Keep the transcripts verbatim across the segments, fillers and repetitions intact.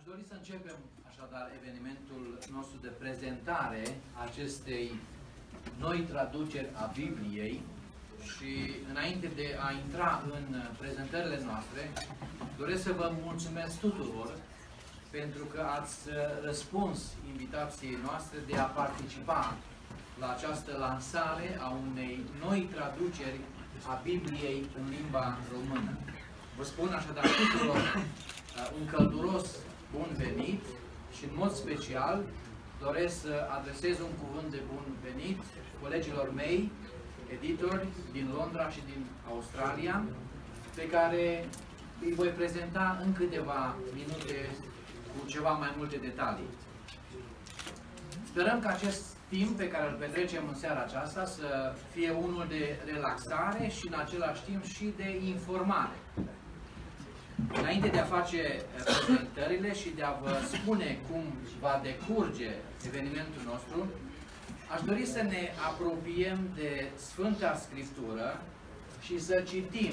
dori să începem așadar evenimentul nostru de prezentare a acestei noi traduceri a Bibliei și înainte de a intra în prezentările noastre, doresc să vă mulțumesc tuturor pentru că ați răspuns invitației noastre de a participa la această lansare a unei noi traduceri a Bibliei în limba română. Vă spun așadar tuturor un călduros bun venit și în mod special doresc să adresez un cuvânt de bun venit colegilor mei, editori din Londra și din Australia, pe care îi voi prezenta în câteva minute cu ceva mai multe detalii. Sperăm că acest timp pe care îl petrecem în seara aceasta să fie unul de relaxare și în același timp și de informare. Înainte de a face prezentările și de a vă spune cum va decurge evenimentul nostru, aș dori să ne apropiem de Sfânta Scriptură și să citim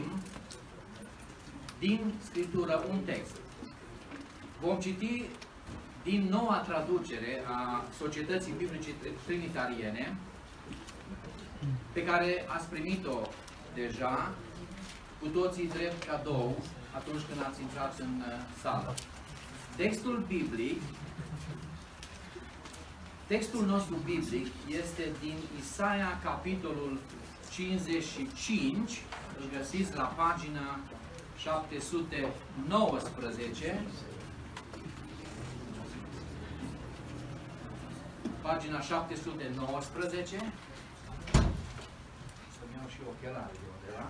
din Scriptură un text. Vom citi din noua traducere a Societății Biblice Trinitariene, pe care ați primit-o deja, cu toții drept cadou, atunci când ați intrat în sală. Textul biblic, textul nostru biblic este din Isaia, capitolul cincizeci și cinci, îl găsiți la pagina șapte sute nouăsprezece, pagina șapte sute nouăsprezece, să-mi iau și ochelari de undeva.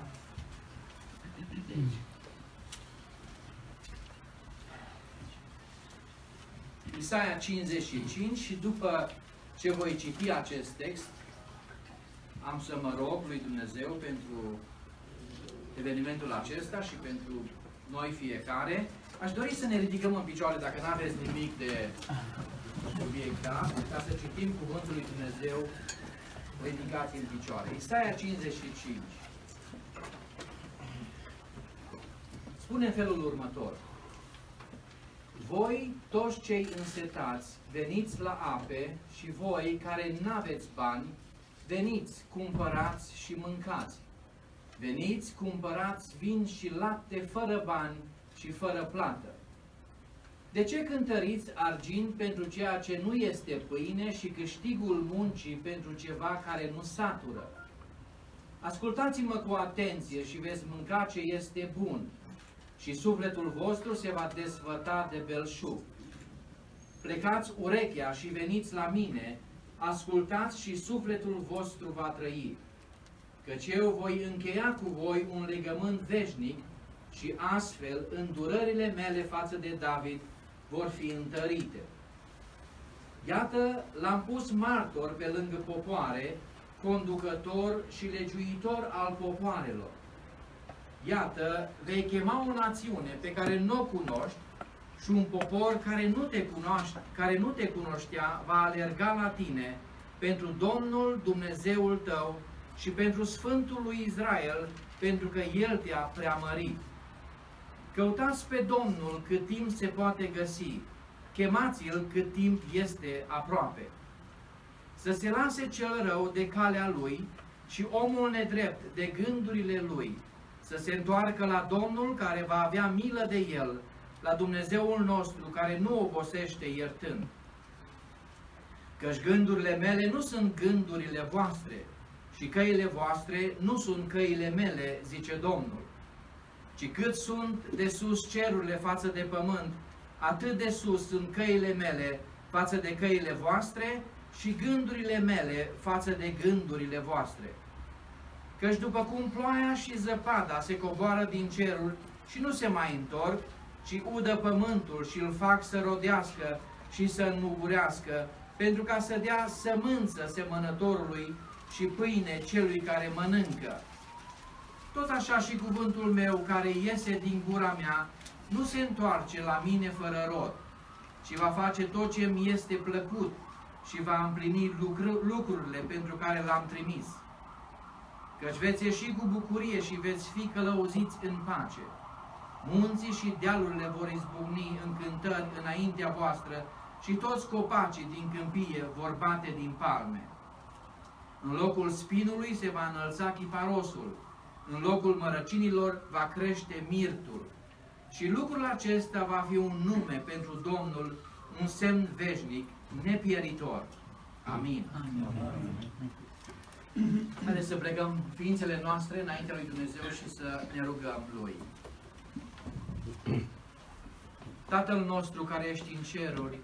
Isaia cincizeci și cinci, și după ce voi citi acest text, am să mă rog lui Dumnezeu pentru evenimentul acesta și pentru noi fiecare. Aș dori să ne ridicăm în picioare, dacă nu aveți nimic de subiectat, ca să citim cuvântul lui Dumnezeu ridicați în picioare. Isaia cincizeci și cinci. Spune în felul următor: voi, toți cei însetați, veniți la ape, și voi, care n-aveți bani, veniți, cumpărați și mâncați. Veniți, cumpărați vin și lapte fără bani și fără plată. De ce cântăriți argint pentru ceea ce nu este pâine și câștigul muncii pentru ceva care nu satură? Ascultați-mă cu atenție și veți mânca ce este bun, și sufletul vostru se va desfăta de belșug. Plecați urechea și veniți la mine, ascultați și sufletul vostru va trăi. Căci eu voi încheia cu voi un legământ veșnic și astfel îndurările mele față de David vor fi întărite. Iată, l-am pus martor pe lângă popoare, conducător și legiuitor al popoarelor. Iată, vei chema o națiune pe care nu o cunoști și un popor care nu te cunoaște, care nu te cunoștea va alerga la tine pentru Domnul Dumnezeul tău și pentru Sfântul lui Israel, pentru că El te-a preamărit. Căutați pe Domnul cât timp se poate găsi, chemați-L cât timp este aproape. Să se lase cel rău de calea lui și omul nedrept de gândurile lui, să se întoarcă la Domnul care va avea milă de el, la Dumnezeul nostru care nu obosește iertând. Căci gândurile mele nu sunt gândurile voastre și căile voastre nu sunt căile mele, zice Domnul. Ci cât sunt de sus cerurile față de pământ, atât de sus sunt căile mele față de căile voastre și gândurile mele față de gândurile voastre. Căci după cum ploaia și zăpada se coboară din ceruri și nu se mai întorc, ci udă pământul și îl fac să rodească și să înmugurească, pentru ca să dea sămânță semănătorului și pâine celui care mănâncă. Tot așa și cuvântul meu care iese din gura mea nu se întoarce la mine fără rod, ci va face tot ce mi este plăcut și va împlini lucr lucrurile pentru care l-am trimis. Căci veți ieși cu bucurie și veți fi călăuziți în pace. Munții și dealurile vor izbucni în cântări înaintea voastră și toți copacii din câmpie vor bate din palme. În locul spinului se va înălța chiparosul, în locul mărăcinilor va crește mirtul. Și lucrul acesta va fi un nume pentru Domnul, un semn veșnic, nepieritor. Amin. Amin. Haideți să plecăm ființele noastre înaintea lui Dumnezeu și să ne rugăm Lui. Tatăl nostru care ești în ceruri,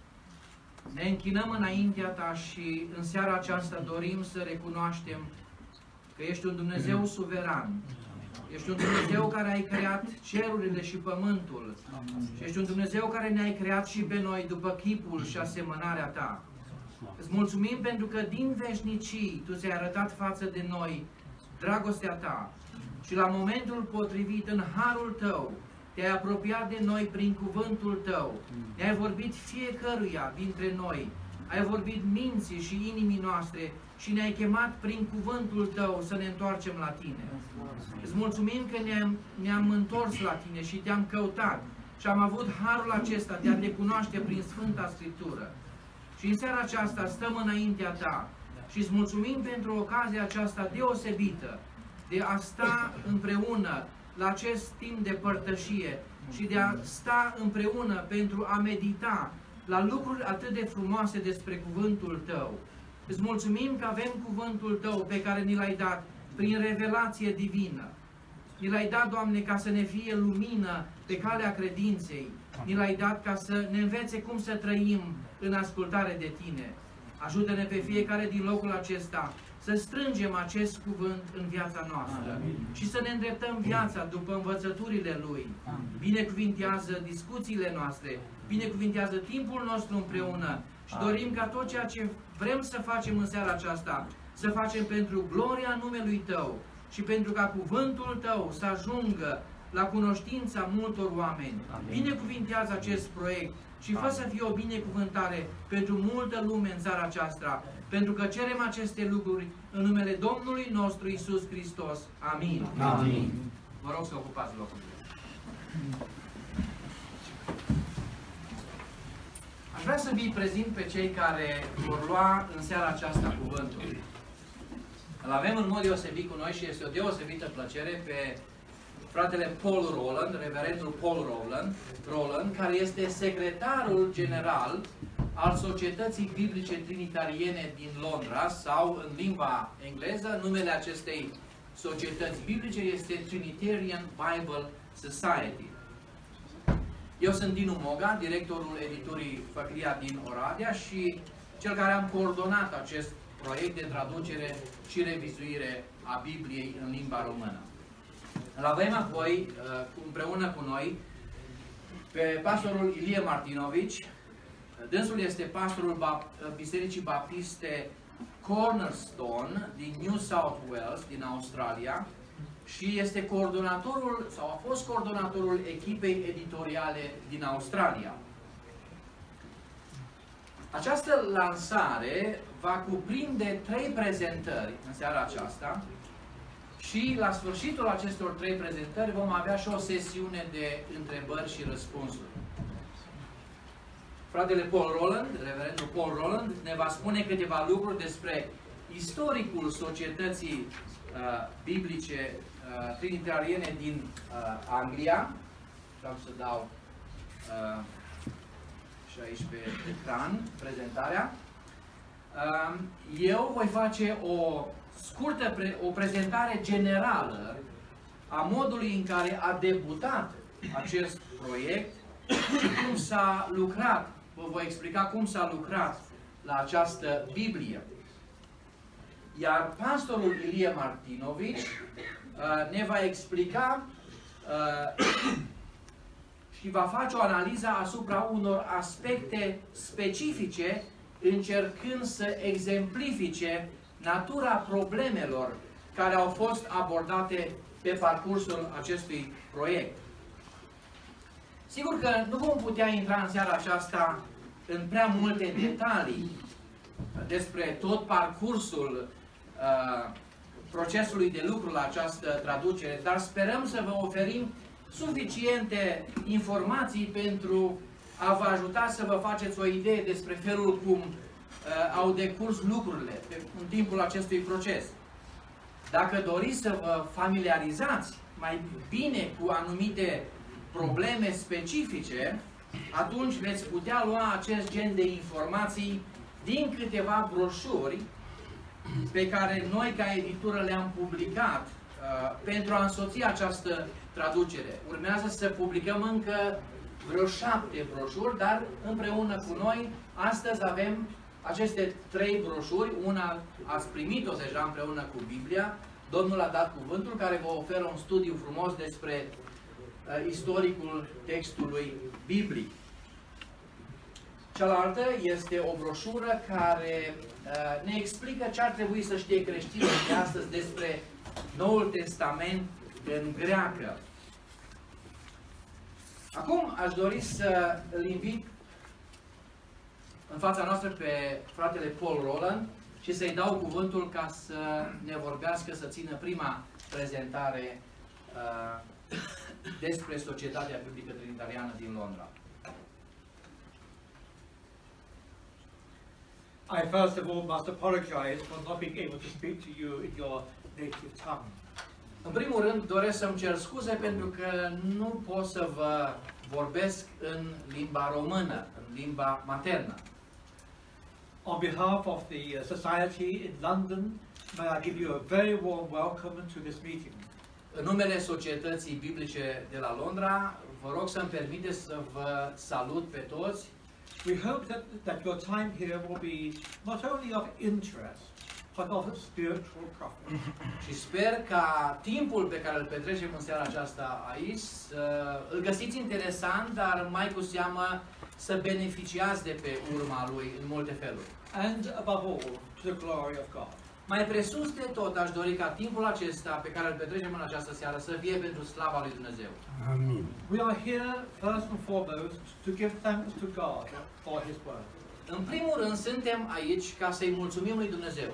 ne închinăm înaintea Ta și în seara aceasta dorim să recunoaștem că ești un Dumnezeu suveran. Ești un Dumnezeu care ai creat cerurile și pământul. Și ești un Dumnezeu care ne-ai creat și pe noi după chipul și asemănarea Ta. Îți mulțumim pentru că din veșnicii Tu ți-ai arătat față de noi dragostea Ta și la momentul potrivit în harul Tău Te-ai apropiat de noi prin cuvântul Tău. Ne-ai vorbit fiecăruia dintre noi. Ai vorbit minții și inimii noastre și ne-ai chemat prin cuvântul Tău să ne întoarcem la Tine. Îți mulțumim că ne-am ne-am întors la Tine și Te-am căutat și am avut harul acesta de a Te cunoaște prin Sfânta Scriptură. Și în seara aceasta stăm înaintea Ta și îți mulțumim pentru ocazia aceasta deosebită de a sta împreună la acest timp de părtășie și de a sta împreună pentru a medita la lucruri atât de frumoase despre cuvântul Tău. Îți mulțumim că avem cuvântul Tău pe care ni l-ai dat prin revelație divină. Ni l-ai dat, Doamne, ca să ne fie lumină pe calea credinței. Ni l-ai dat ca să ne învețe cum să trăim în ascultare de Tine. Ajută-ne pe fiecare din locul acesta să strângem acest cuvânt în viața noastră. Amin. Și să ne îndreptăm viața după învățăturile Lui. Amin. Binecuvintează discuțiile noastre, binecuvintează timpul nostru împreună și Amin. Dorim ca tot ceea ce vrem să facem în seara aceasta, să facem pentru gloria numelui Tău și pentru ca cuvântul Tău să ajungă la cunoștința multor oameni. Amin. Binecuvintează acest proiect și fă să fie o binecuvântare pentru multă lume în țara aceasta, pentru că cerem aceste lucruri în numele Domnului nostru Iisus Hristos. Amin. Amin. Vă rog să ocupați locurile. Aș vrea să vi prezint pe cei care vor lua în seara aceasta cuvântul. Îl avem în mod deosebit cu noi și este o deosebită plăcere pe fratele Paul Rowland, reverendul Paul Rowland, Rowland, care este secretarul general al Societății Biblice Trinitariene din Londra, sau în limba engleză, numele acestei societăți biblice este Trinitarian Bible Society. Eu sunt Dinu Moga, directorul editurii Făclia din Oradea și cel care am coordonat acest proiect de traducere și revizuire a Bibliei în limba română. Îl avem apoi împreună cu noi pe pastorul Ilie Martinovici. Dânsul este pastorul Bisericii Baptiste Cornerstone din New South Wales, din Australia, și este coordonatorul, sau a fost coordonatorul echipei editoriale din Australia. Această lansare va cuprinde trei prezentări în seara aceasta și la sfârșitul acestor trei prezentări vom avea și o sesiune de întrebări și răspunsuri. Fratele Paul Rowland, reverendul Paul Rowland, ne va spune câteva lucruri despre istoricul societății uh, biblice uh, trinitariene din uh, Anglia. Vreau să dau uh, și aici pe ecran prezentarea. Uh, eu voi face o scurtă pre o prezentare generală a modului în care a debutat acest proiect și cum s-a lucrat. Vă voi explica cum s-a lucrat la această Biblie. Iar pastorul Ilie Martinovici uh, ne va explica uh, și va face o analiză asupra unor aspecte specifice, încercând să exemplifice natura problemelor care au fost abordate pe parcursul acestui proiect. Sigur că nu vom putea intra în seara aceasta în prea multe detalii despre tot parcursul uh, procesului de lucru la această traducere, dar sperăm să vă oferim suficiente informații pentru a vă ajuta să vă faceți o idee despre felul cum uh, au decurs lucrurile pe, în timpul acestui proces. Dacă doriți să vă familiarizați mai bine cu anumite probleme specifice, atunci veți putea lua acest gen de informații din câteva broșuri pe care noi ca editură le-am publicat uh, pentru a însoți această traducere. Urmează să publicăm încă vreo șapte broșuri, dar împreună cu noi astăzi avem aceste trei broșuri. Una ați primit-o deja împreună cu Biblia. Domnul a dat cuvântul care vă oferă un studiu frumos despre uh, istoricul textului biblic. Cealaltă este o broșură care uh, ne explică ce ar trebui să știe creștinii de astăzi despre Noul Testament în greacă. Acum aș dori să îl invit în fața noastră pe fratele Paul Roland și să-i dau cuvântul ca să ne vorbească, să țină prima prezentare uh, despre Societatea Biblică Trinitariană din Londra. I first of all must apologize for not being able to speak to you in your native tongue. În primul rând, doresc să-mi cer scuze pentru că nu pot să vă vorbesc în limba română, în limba maternă. On behalf of the uh, Society in London, may I give you a very warm welcome to this meeting. În numele Societății Biblice de la Londra, vă rog să-mi permiteți să vă salut pe toți. We hope that, that your time here will be not only of interest, but of spiritual profit. Și sper ca timpul pe care îl petrecem în seara aceasta aici să îl găsiți interesant, dar mai cu seamă să beneficiați de pe urma lui în multe feluri. And above all, to the glory of God. Mai presus de tot, aș dori ca timpul acesta pe care îl petrecem în această seară să fie pentru slava lui Dumnezeu. Amen. We are here first and foremost to give thanks to God for His word. În primul rând, suntem aici ca să-i mulțumim lui Dumnezeu.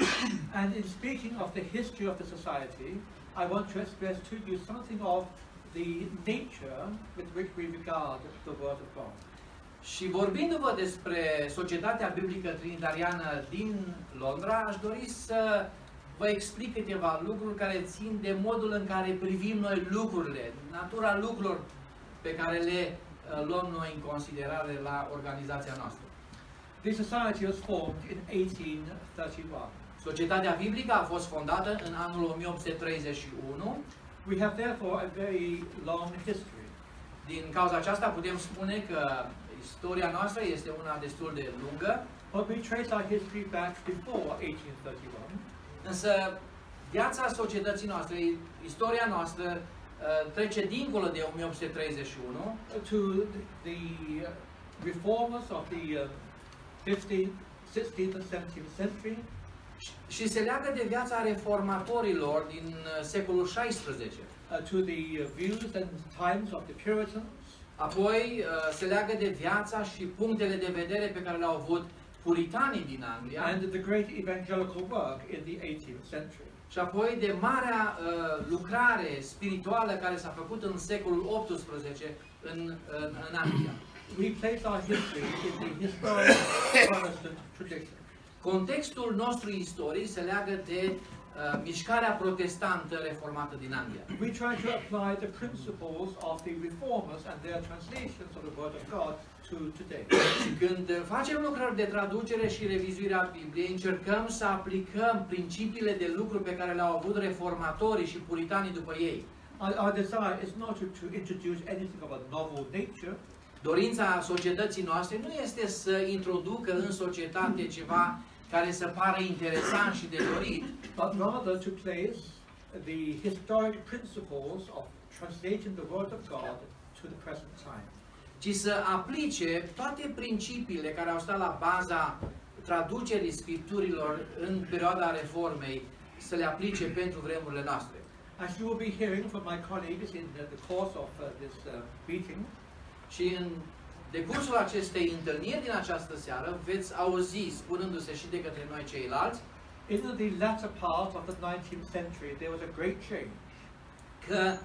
And in speaking of the history of the society, I want to express to you something of the nature with which we regard the Word of God. Și vorbindu-vă despre Societatea Biblică Trinitariană din Londra, aș dori să vă explic câteva lucruri care țin de modul în care privim noi lucrurile, natura lucrurilor pe care le uh, luăm noi în considerare la organizația noastră. The society was formed in eighteen thirty-one. Societatea Biblică a fost fondată în anul o mie opt sute treizeci și unu. We have therefore a very long history. Din cauza aceasta putem spune că istoria noastră este una destul de lungă. But we trace our history back before eighteen thirty-one. Însă viața societății noastre, istoria noastră uh, trece dincolo de o mie opt sute treizeci și unu. To the reformers of the uh, fifteenth, sixteenth and seventeenth century. Și se leagă de viața reformatorilor din uh, secolul șaisprezece. Uh, to the uh, views and times of the Puritans. Apoi uh, se leagă de viața și punctele de vedere pe care le-au avut puritanii din Anglia. And the great evangelical work in the eighteenth century. Și apoi de marea uh, lucrare spirituală care s-a făcut în secolul optsprezece în, în, în Anglia. We place our history in the historic Protestant tradition. Contextul nostru istoric se leagă de uh, mișcarea protestantă reformată din Anglia. We try to apply the principles of the reformers and their translations of the Word of God to today. Și când facem lucrări de traducere și revizuire a Bibliei, încercăm să aplicăm principiile de lucru pe care le-au avut reformatorii și puritanii după ei. Our, our desire is not to, to introduce anything of a novel nature. Dorința societății noastre nu este să introducă în societate ceva care să pară interesant și de dorit, but rather to place the historic principles of translating the Word of God to the present time. Ci să aplice toate principiile care au stat la baza traducerii Scripturilor în perioada Reformei, să le aplice pentru vremurile noastre. As you will be hearing from my colleagues in the, the course of uh, this uh, meeting, și în decursul acestei întâlniri din această seară veți auzi, spunându-se și de către noi ceilalți, in the latter part of the nineteenth century there was a great change. că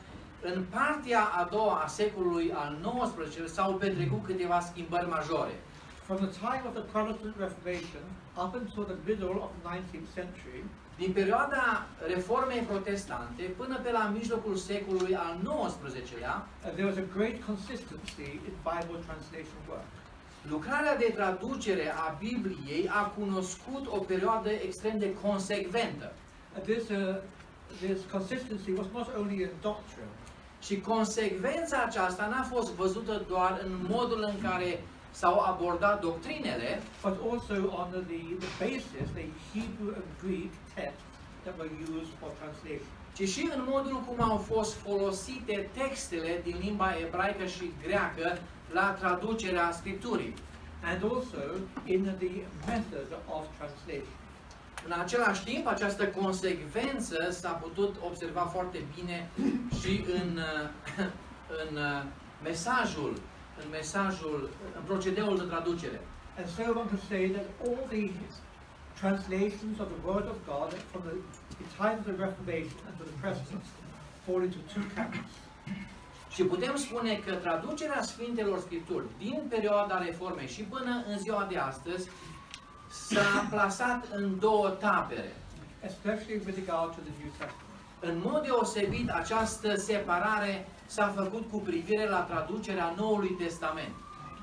În partea a doua a secolului al nouăsprezecelea s-au petrecut câteva schimbări majore. From the time of the Protestant Reformation up until the middle of the nineteenth century, Din perioada Reformei Protestante până pe la mijlocul secolului al nouăsprezecelea, uh, there was a great consistency in Bible translation work. lucrarea de traducere a Bibliei a cunoscut o perioadă extrem de consecventă. Uh, this, uh, this consistency was not only in doctrine, Și consecvența aceasta n-a fost văzută doar în modul în care s-au abordat doctrinele, but also on the, the basis, the Hebrew and Greek texts that were used for translation. ci și în modul cum au fost folosite textele din limba ebraică și greacă la traducerea Scripturii. And also in the method of translation. În același timp, această consecvență s-a putut observa foarte bine și în, în mesajul, în mesajul, în procedeul de traducere. And so one could say that all the translations of the Word of God from the, the time of the Reformation until the present fall into two camps. Și putem spune că traducerea Sfintelor Scripturi din perioada Reformei și până în ziua de astăzi s-a plasat în două tabere. Especially with regard to the New Testament. În mod deosebit, această separare s-a făcut cu privire la traducerea Noului Testament.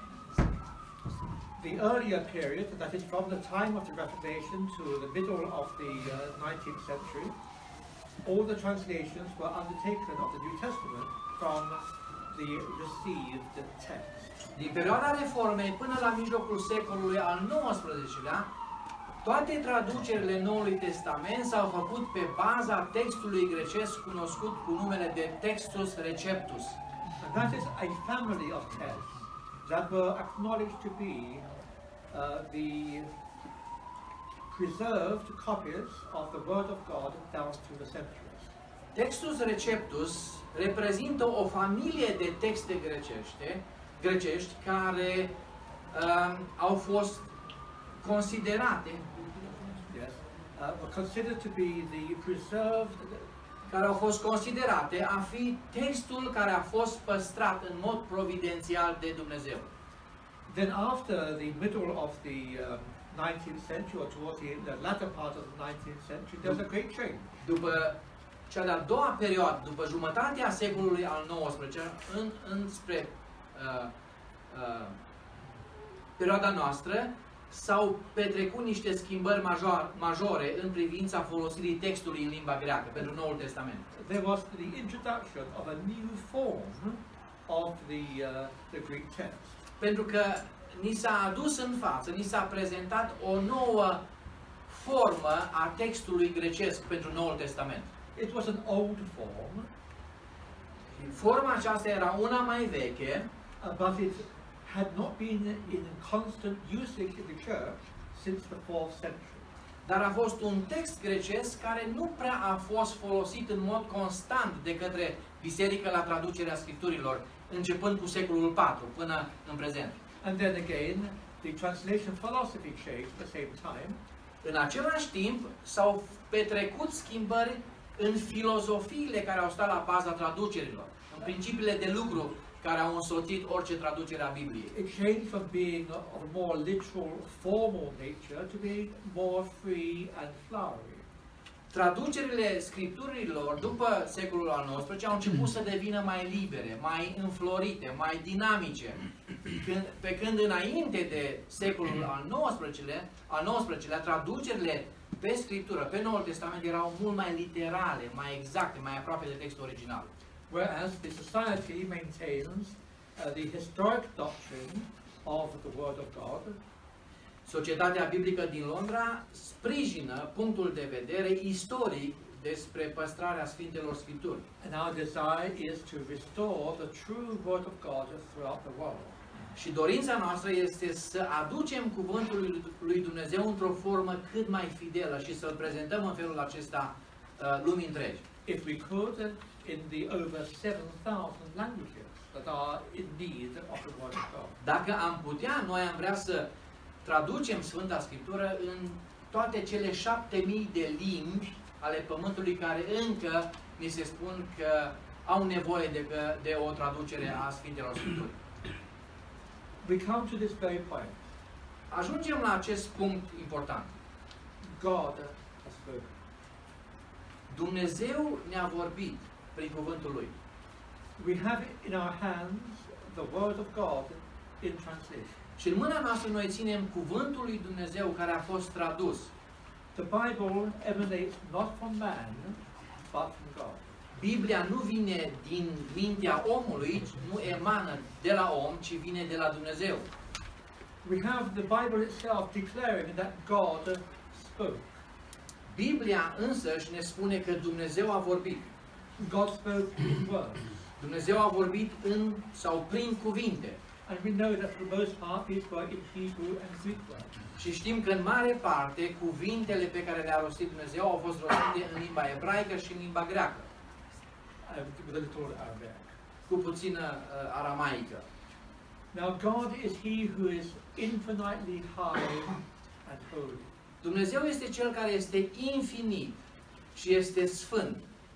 The earlier period, that is from the time of the Reformation to the middle of the uh, nineteenth century, all the translations were undertaken of the New Testament from the received text. Din perioada Reformei până la mijlocul secolului al nouăsprezecelea, toate traducerile Noului Testament s-au făcut pe baza textului grecesc cunoscut cu numele de Textus Receptus. And that is a family of texts that were acknowledged to be uh, the preserved copies of the Word of God down through the centuries. Textus Receptus reprezintă o familie de texte grecește, grecești care uh, au fost considerate, Yes, uh, were considered to be the preserved, care au fost considerate a fi textul care a fost păstrat în mod providențial de Dumnezeu. then after the middle of the um, nineteenth century, or towards the, the latter part of the nineteenth century, there was a great change. După cea de-a doua perioadă, după jumătatea secolului al nouăsprezecelea, în, înspre uh, uh, perioada noastră, s-au petrecut niște schimbări major, majore în privința folosirii textului în limba greacă pentru Noul Testament. There was the introduction of a new form of the, uh, the Greek text. Pentru că ni s-a adus în față, ni s-a prezentat o nouă formă a textului grecesc pentru Noul Testament. It was an old form, Forma aceasta era una mai veche, uh, but it had not been in constant usage in the church since the fourth century. dar a fost un text grecesc care nu prea a fost folosit în mod constant de către biserică la traducerea Scripturilor, începând cu secolul patru până în prezent. And then again, the translation philosophy changed at the same time. În același timp, s-au petrecut schimbări în filozofiile care au stat la baza traducerilor, în principiile de lucru care au însoțit orice traducere a Bibliei. It changed from being of a more literal, formal nature to being more free and flowery. Traducerile Scripturilor după secolul al nouăsprezecelea au început să devină mai libere, mai înflorite, mai dinamice. Când, pe când înainte de secolul al nouăsprezecelea, al nouăsprezecelea, traducerile pe Scriptură, pe Noul Testament, erau mult mai literale, mai exacte, mai aproape de textul original. Whereas the society maintains uh, the historic doctrine of the Word of God. Societatea Biblică din Londra sprijină punctul de vedere istoric despre păstrarea Sfintelor Scripturi. And our desire is to restore the true Word of God throughout the world. Și dorința noastră este să aducem cuvântul lui- lui Dumnezeu într-o formă cât mai fidelă și să-l prezentăm în felul acesta uh, lumii întregi. If we could, in the over seven thousand languages that are in need of the Word of God. Dacă am putea, noi am vrea să traducem Sfânta Scriptură în toate cele șapte mii de limbi ale Pământului care încă ni se spun că au nevoie de, de o traducere a Sfintelor Scripturi. We come to this very point. Ajungem la acest punct important. God has spoken. Dumnezeu ne-a vorbit prin cuvântul Lui. We have in our hands the Word of God in translation. Și în mâna noastră noi ținem cuvântul lui Dumnezeu care a fost tradus. The Bible emanates not from man, but from God. Biblia nu vine din mintea omului, nu emană de la om, ci vine de la Dumnezeu. We have the Bible itself declaring that God spoke. Biblia însăși ne spune că Dumnezeu a vorbit. God spoke in words. Dumnezeu a vorbit în sau prin cuvinte. And we know that for the most part these were in Hebrew and Greek words. Și știm că în mare parte cuvintele pe care le-a rostit Dumnezeu au fost rostite în limba ebraică și în limba greacă. Um, with a little Arabic. Cu puțină uh, aramaică. Now God is He who is infinitely high and holy. Dumnezeu este Cel care este infinit și este sfânt.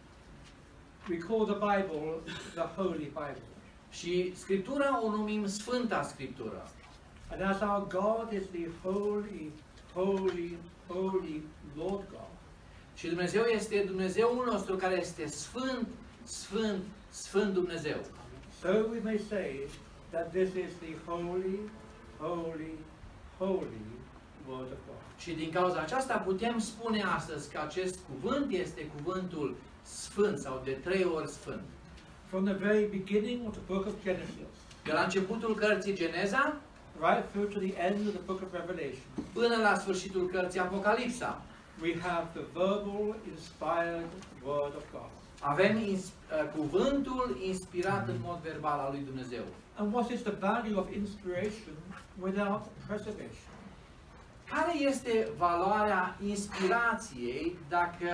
We call the Bible the Holy Bible. Și Scriptura o numim Sfânta Scriptură. And as our God is the holy, holy, holy Lord God, Și Dumnezeu este Dumnezeul nostru care este Sfânt, Sfânt, Sfânt Dumnezeu. so we may say that this is the holy, holy, holy Word of God. Și din cauza aceasta putem spune astăzi că acest cuvânt este cuvântul Sfânt sau de trei ori Sfânt. From the very beginning of the book of Genesis, De la începutul cărții Geneza right through to the end of the book of Revelation, până la sfârșitul cărții Apocalipsa, we have the verbal, inspired Word of God. avem ins uh, cuvântul inspirat în mod verbal al lui Dumnezeu. And what is the value of inspiration without preservation? Care este valoarea inspirației dacă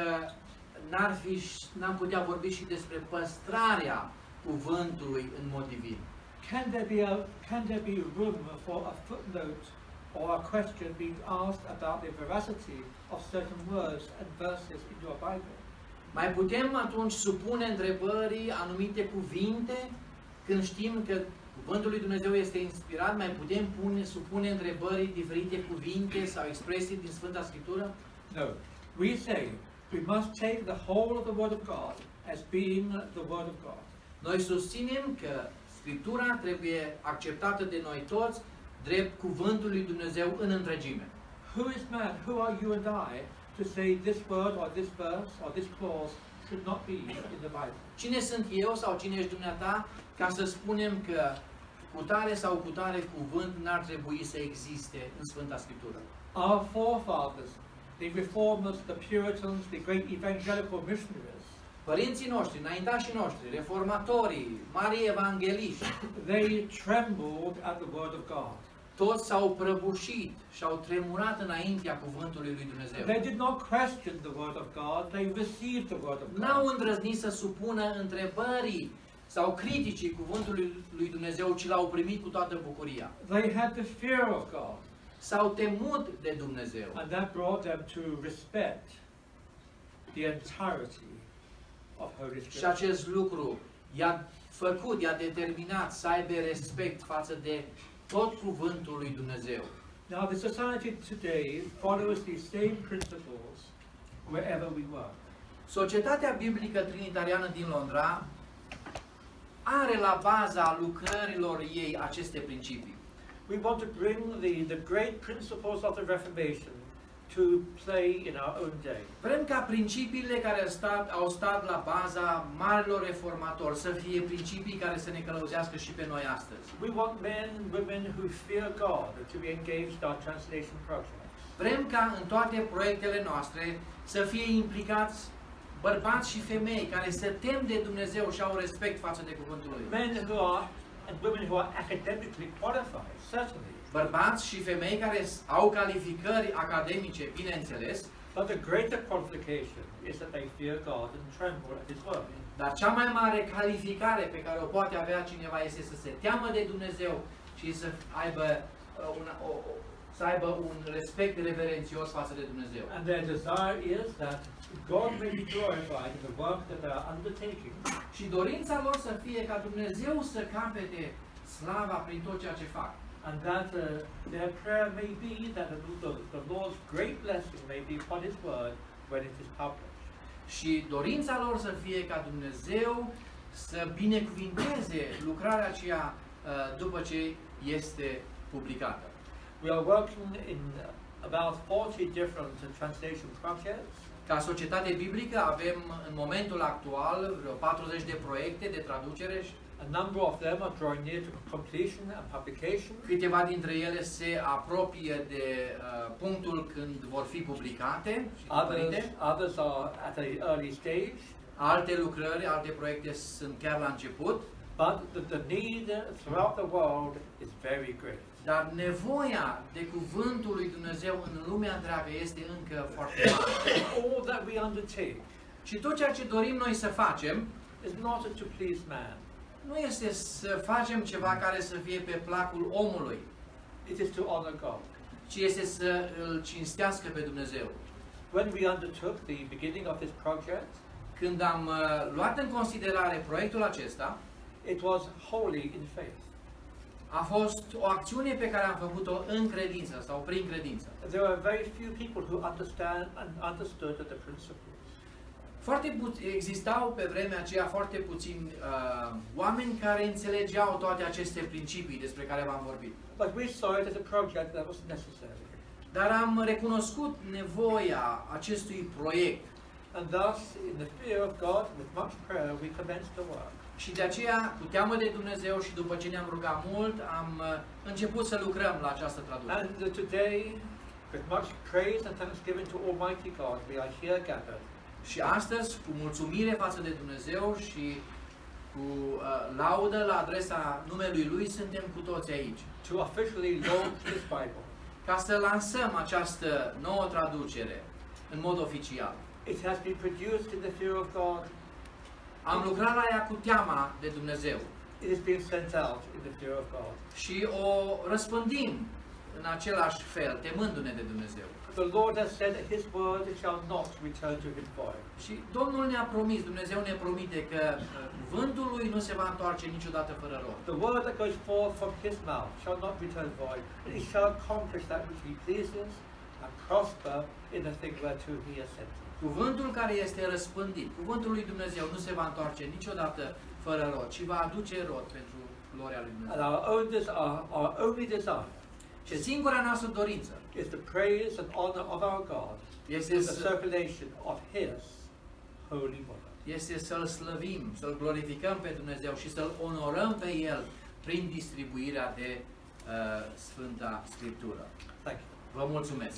n-ar fi, n-am putea vorbi și despre păstrarea cuvântului în mod divin? Can there be a can there be room for a footnote or a question being asked about the veracity of certain words and verses in your Bible? Mai putem atunci supune întrebării anumite cuvinte când știm că cuvântul lui Dumnezeu este inspirat? Mai putem pune, supune întrebării diferite cuvinte sau expresii din Sfânta Scriptură? No. We say we must take the whole of the Word of God as being the Word of God. Noi susținem că Scriptura trebuie acceptată de noi toți drept cuvântul lui Dumnezeu în întregime. Who is man? Who are you and I to say this word or this verse or this clause should not be in the Bible? Cine sunt eu sau cine ești dumneata ca să spunem că cutare sau cutare cuvânt n-ar trebui să existe în Sfânta Scriptură? Our forefathers, the Reformers, the Puritans, the great evangelical missionaries, Părinții noștri, înaintașii noștri, reformatorii, marii evangeliști, they trembled at the Word of God. toți s-au prăbușit și au tremurat înaintea cuvântului lui Dumnezeu. They did not question the Word of God, they received the Word of N-au God. îndrăznit să supună întrebării sau criticii cuvântului lui Dumnezeu, ci l-au primit cu toată bucuria. They had the fear of God, S-au temut de Dumnezeu. and that brought them to respect the entirety of Holy Și Scripture. acest lucru i-a făcut, i-a determinat să aibă respect față de tot cuvântul lui Dumnezeu. Now, the society today follows these same principles wherever we work. Societatea Biblică Trinitariană din Londra are la baza lucrărilor ei aceste principii. We want to bring the, the great principles of the Reformation to play in our own day. Vrem ca principiile care au stat, au stat la baza marilor reformatori să fie principii care să ne călăuzească și pe noi astăzi. We want men and women who fear God to be engaged in our translation projects. Vrem ca în toate proiectele noastre să fie implicați bărbați și femei care se tem de Dumnezeu și au respect față de cuvântul lui. Men who are and women who are academically qualified, certainly. Bărbați și femei care au calificări academice, bineînțeles, But the greater qualification is that they fear God and tremble at His word. dar cea mai mare calificare pe care o poate avea cineva este să se teamă de Dumnezeu și să aibă uh, una, o, o, să aibă un respect reverențios față de Dumnezeu. And their desire is that God may be glorified in the work that they are undertaking. Și dorința lor să fie ca Dumnezeu să capete slava prin tot ceea ce fac. And that uh, their prayer may be that the, the, the Lord's great blessing may be upon His word when it is published. Și dorința lor să fie ca Dumnezeu să binecuvinteze lucrarea aceea uh, după ce este publicată. We are working in about forty different translation projects. Ca societate biblică avem în momentul actual vreo patruzeci de proiecte de traducere. A number of them are drawing near to completion and publication. Câteva dintre ele se apropie de uh, punctul când vor fi publicate și Others, others are at an early stage. Alte lucrări, alte proiecte sunt chiar la început. But the, the need throughout the world is very great. Dar nevoia de cuvântul lui Dumnezeu în lumea întreagă este încă foarte mare. All that we undertake Și tot ceea ce dorim noi să facem is not to please man. nu este să facem ceva care să fie pe placul omului, It is to honor God. ci este să îl cinstească pe Dumnezeu. When we undertook the beginning of this project, Când am uh, luat în considerare proiectul acesta, it was wholly in faith. a fost o acțiune pe care am făcut-o în credință sau prin credință. There are very few people who understand and understood the principles. Foarte pu- existau pe vremea aceea foarte puțini uh, oameni care înțelegeau toate aceste principii despre care v-am vorbit. But we saw it as a project that was necessary. Dar am recunoscut nevoia acestui proiect And thus, in the fear of God, with much prayer, we commenced the work. și de aceea, cu teamă de Dumnezeu și după ce ne-am rugat mult, am uh, început să lucrăm la această traducere. And uh, today, with much praise and thanksgiving to Almighty God, we are here gathered. Și astăzi, cu mulțumire față de Dumnezeu și cu uh, laudă la adresa numelui Lui, suntem cu toți aici. To officially launch this Bible. Ca să lansăm această nouă traducere în mod oficial. It has been produced in the fear of God. Am lucrat la ea cu teama de Dumnezeu It is being sent out in the fear of God. și o răspândim în același fel, temându-ne de Dumnezeu. The Lord has said that His word shall not return to Him void. Și Domnul ne-a promis, Dumnezeu ne promite că uh, cuvântul Lui nu se va întoarce niciodată fără rod. The word that goes forth from His mouth shall not return void, but it shall accomplish that which He pleases and prosper in the thing whereto He has sent it. Cuvântul care este răspândit, cuvântul lui Dumnezeu nu se va întoarce niciodată fără rod, ci va aduce rod pentru gloria lui And Dumnezeu. our, own des- our, our only desire Și singura noastră dorință is the praise and honor of our God este in the să, circulation of His holy word. este să-L slăvim, să-L glorificăm pe Dumnezeu și să-L onorăm pe El prin distribuirea de uh, Sfânta Scriptură. Thank you. Vă mulțumesc!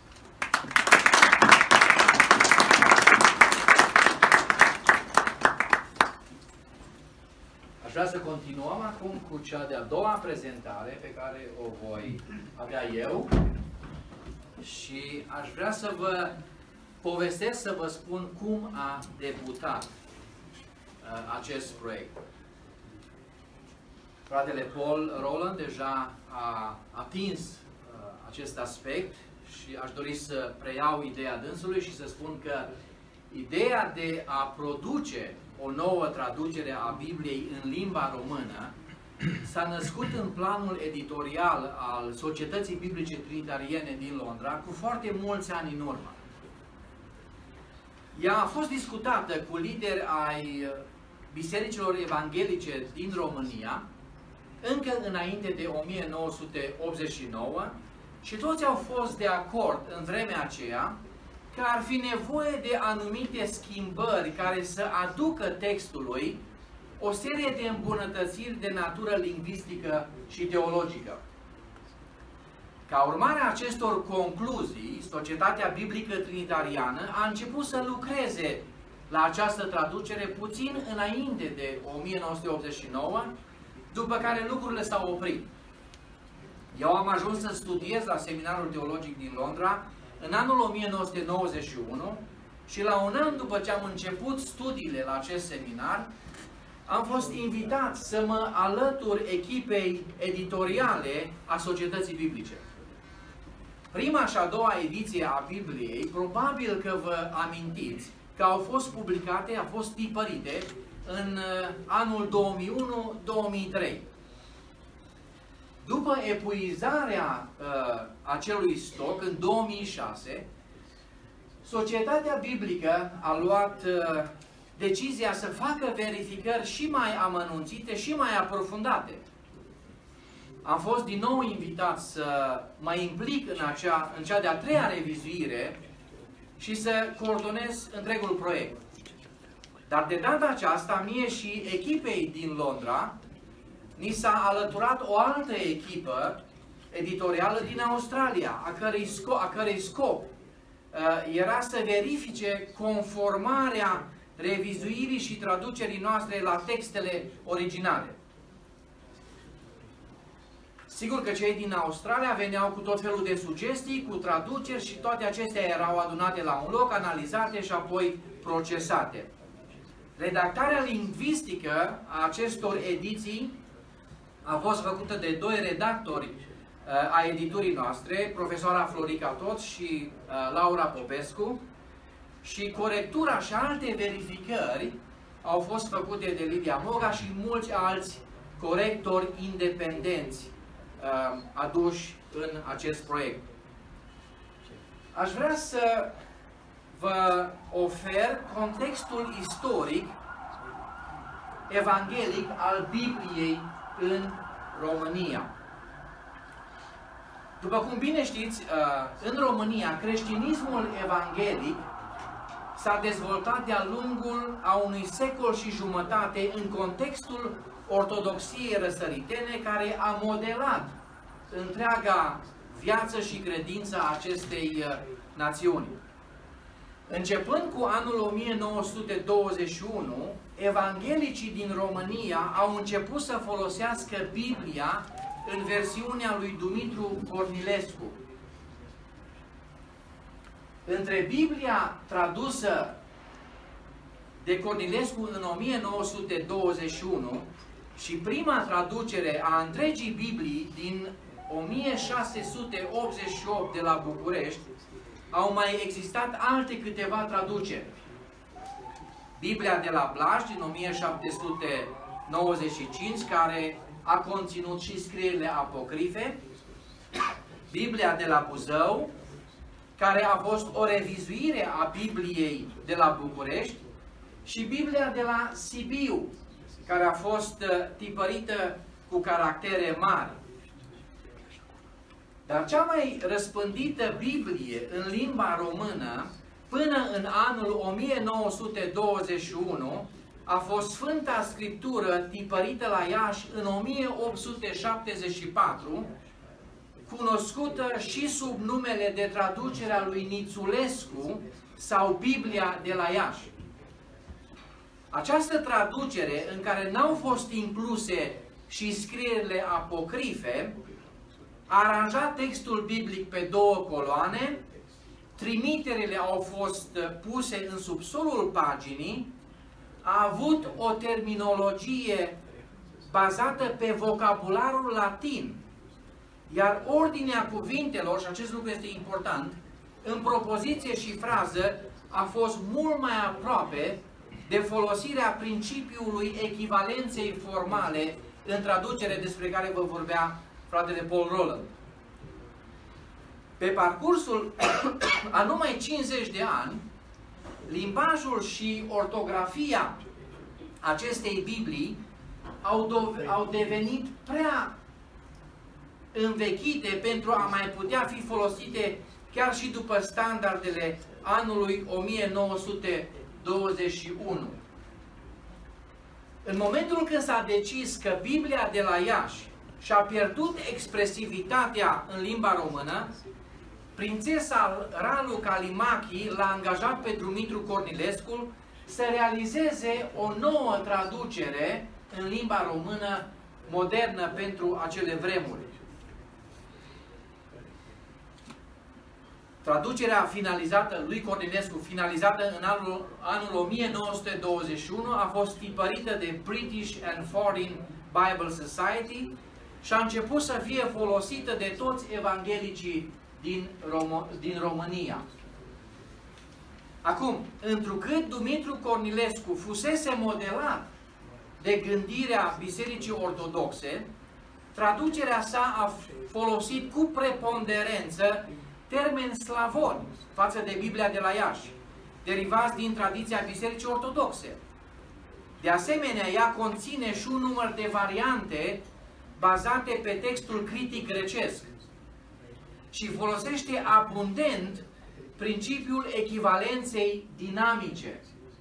Aș vrea să continuăm acum cu cea de-a doua prezentare pe care o voi avea eu și aș vrea să vă povestesc, să vă spun cum a debutat uh, acest proiect. Fratele Paul Roland deja a atins uh, acest aspect și aș dori să preiau ideea dânsului și să spun că ideea de a produce o nouă traducere a Bibliei în limba română s-a născut în planul editorial al Societății Biblice Trinitariene din Londra cu foarte mulți ani în urmă. Ea a fost discutată cu lideri ai bisericilor evanghelice din România încă înainte de o mie nouă sute optzeci și nouă și toți au fost de acord în vremea aceea că ar fi nevoie de anumite schimbări care să aducă textului o serie de îmbunătățiri de natură lingvistică și teologică. Ca urmare a acestor concluzii, Societatea Biblică Trinitariană a început să lucreze la această traducere puțin înainte de o mie nouă sute optzeci și nouă, după care lucrurile s-au oprit. Eu am ajuns să studiez la Seminarul Teologic din Londra în anul o mie nouă sute nouăzeci și unu și la un an după ce am început studiile la acest seminar, am fost invitat să mă alătur echipei editoriale a Societății Biblice. prima și a doua ediție a Bibliei, probabil că vă amintiți că au fost publicate, au fost tipărite în anul două mii unu două mii trei. După epuizarea uh, acelui stoc în două mii șase, Societatea Biblică a luat uh, decizia să facă verificări și mai amănunțite și mai aprofundate. Am fost din nou invitat să mă implic în, acea, în cea de-a treia revizuire și să coordonez întregul proiect. Dar de data aceasta, mie și echipei din Londra, ni s-a alăturat o altă echipă editorială din Australia, a cărei scop, a cărei scop uh, era să verifice conformarea revizuirii și traducerii noastre la textele originale. Sigur că cei din Australia veneau cu tot felul de sugestii, cu traduceri și toate acestea erau adunate la un loc, analizate și apoi procesate. Redactarea lingvistică a acestor ediții a fost făcută de doi redactori uh, a editurii noastre, profesoara Florica Tot și uh, Laura Popescu, și corectura și alte verificări au fost făcute de Lidia Moga și mulți alți corectori independenți uh, aduși în acest proiect. Aș vrea să vă ofer contextul istoric evanghelic al Bibliei în România. După cum bine știți, în România, creștinismul evanghelic s-a dezvoltat de-a lungul a unui secol și jumătate în contextul ortodoxiei răsăritene, care a modelat întreaga viață și credință a acestei națiuni. Începând cu anul o mie nouă sute douăzeci și unu, evanghelicii din România au început să folosească Biblia în versiunea lui Dumitru Cornilescu. Între Biblia tradusă de Cornilescu în o mie nouă sute douăzeci și unu și prima traducere a întregii Biblii din o mie șase sute optzeci și opt de la București, au mai existat alte câteva traduceri. Biblia de la Blaj din o mie șapte sute nouăzeci și cinci, care a conținut și scrierile apocrife, Biblia de la Buzău, care a fost o revizuire a Bibliei de la București, și Biblia de la Sibiu, care a fost tipărită cu caractere mari. Dar cea mai răspândită Biblie în limba română până în anul o mie nouă sute douăzeci și unu a fost Sfânta Scriptură, tipărită la Iași în o mie opt sute șaptezeci și patru, cunoscută și sub numele de traducere a lui Nițulescu sau Biblia de la Iași. Această traducere, în care n-au fost incluse și scrierile apocrife, a aranjat textul biblic pe două coloane, trimiterile au fost puse în subsolul paginii, a avut o terminologie bazată pe vocabularul latin, iar ordinea cuvintelor, și acest lucru este important, în propoziție și frază a fost mult mai aproape de folosirea principiului echivalenței formale în traducere, despre care vă vorbea fratele Paul Roland. Pe parcursul a numai cincizeci de ani, limbajul și ortografia acestei Biblii au, au devenit prea învechite pentru a mai putea fi folosite chiar și după standardele anului o mie nouă sute douăzeci și unu. În momentul când s-a decis că Biblia de la Iași și-a pierdut expresivitatea în limba română, prințesa Ralu Calimachi l-a angajat pe Dumitru Cornilescu să realizeze o nouă traducere în limba română modernă pentru acele vremuri. Traducerea finalizată lui Cornilescu, finalizată în anul, anul o mie nouă sute douăzeci și unu, a fost tipărită de British and Foreign Bible Society și a început să fie folosită de toți evanghelicii din, Rom din România. Acum, întrucât Dumitru Cornilescu fusese modelat de gândirea Bisericii Ortodoxe, traducerea sa a folosit cu preponderență termeni slavoni față de Biblia de la Iași, derivați din tradiția Bisericii Ortodoxe. De asemenea, ea conține și un număr de variante bazate pe textul critic grecesc și folosește abundent principiul echivalenței dinamice.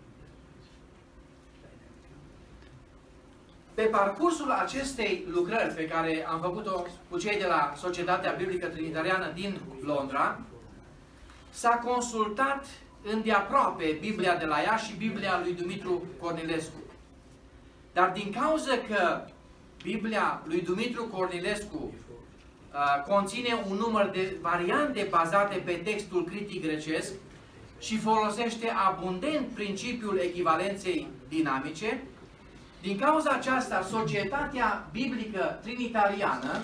Pe parcursul acestei lucrări pe care am făcut-o cu cei de la Societatea Biblică Trinitariană din Londra, s-a consultat îndeaproape Biblia de la Iași și Biblia lui Dumitru Cornilescu. Dar din cauza că Biblia lui Dumitru Cornilescu uh, conține un număr de variante bazate pe textul critic grecesc și folosește abundent principiul echivalenței dinamice, din cauza aceasta, Societatea Biblică Trinitariană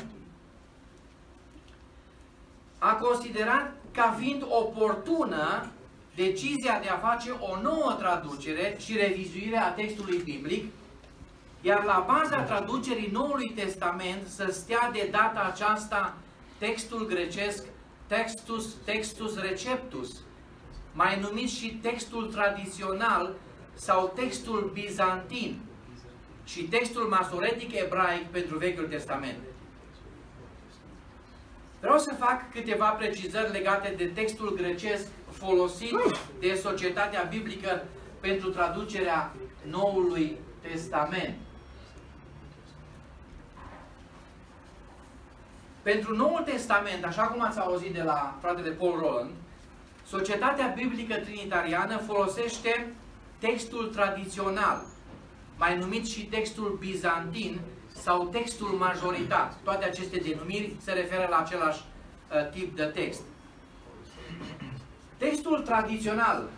a considerat ca fiind oportună decizia de a face o nouă traducere și revizuire a textului biblic, iar la baza traducerii Noului Testament să stea de data aceasta textul grecesc Textus, textus Receptus, mai numit și textul tradițional sau textul bizantin, și textul masoretic ebraic pentru Vechiul Testament. Vreau să fac câteva precizări legate de textul grecesc folosit de Societatea Biblică pentru traducerea Noului Testament. Pentru Noul Testament, așa cum ați auzit de la fratele Paul Roland, Societatea Biblică Trinitariană folosește textul tradițional, mai numit și textul bizantin sau textul majoritar. Toate aceste denumiri se referă la același uh, tip de text. Textul tradițional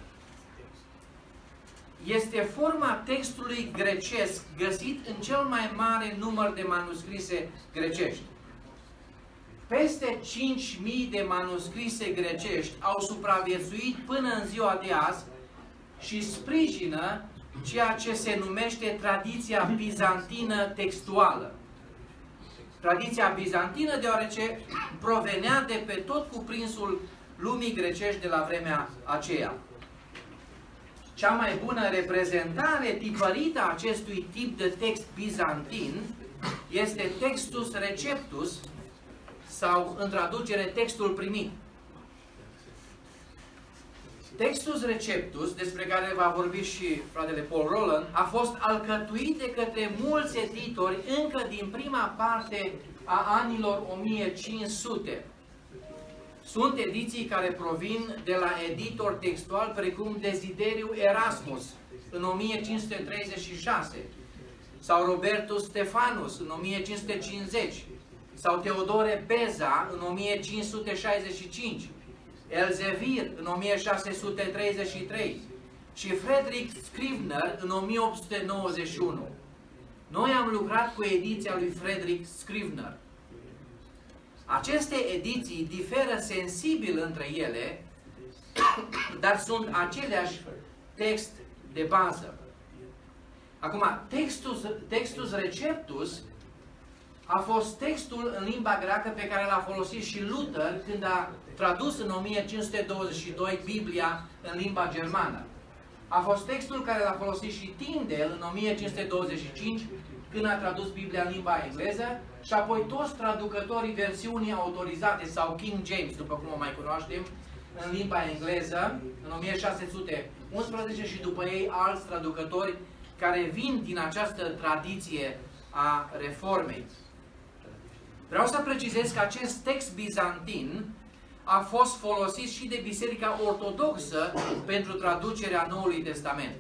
este forma textului grecesc găsit în cel mai mare număr de manuscrise grecești. Peste cinci mii de manuscrise grecești au supraviețuit până în ziua de azi și sprijină ceea ce se numește tradiția bizantină textuală. Tradiția bizantină deoarece provenea de pe tot cuprinsul lumii grecești de la vremea aceea. Cea mai bună reprezentare tipărită a acestui tip de text bizantin este Textus Receptus sau, în traducere, textul primit. Textus Receptus, despre care va vorbi și fratele Paul Roland, a fost alcătuit de către mulți editori încă din prima parte a anilor o mie cinci sute. Sunt ediții care provin de la editor textual precum Desideriu Erasmus în o mie cinci sute treizeci și șase sau Robertus Stefanus în o mie cinci sute cincizeci sau Teodore Beza în o mie cinci sute șaizeci și cinci, Elzevir în o mie șase sute treizeci și trei și Frederick Scrivener în o mie opt sute nouăzeci și unu. Noi am lucrat cu ediția lui Frederick Scrivener. Aceste ediții diferă sensibil între ele, dar sunt aceleași text de bază. Acum, Textus, Textus Receptus a fost textul în limba greacă pe care l-a folosit și Luther când a tradus în o mie cinci sute douăzeci și doi Biblia în limba germană. A fost textul care l-a folosit și Tyndale în o mie cinci sute douăzeci și cinci când a tradus Biblia în limba engleză și apoi toți traducătorii versiunii autorizate sau King James, după cum o mai cunoaștem, în limba engleză în o mie șase sute unsprezece și după ei alți traducători care vin din această tradiție a reformei. Vreau să precizez că acest text bizantin a fost folosit și de Biserica Ortodoxă pentru traducerea Noului Testament.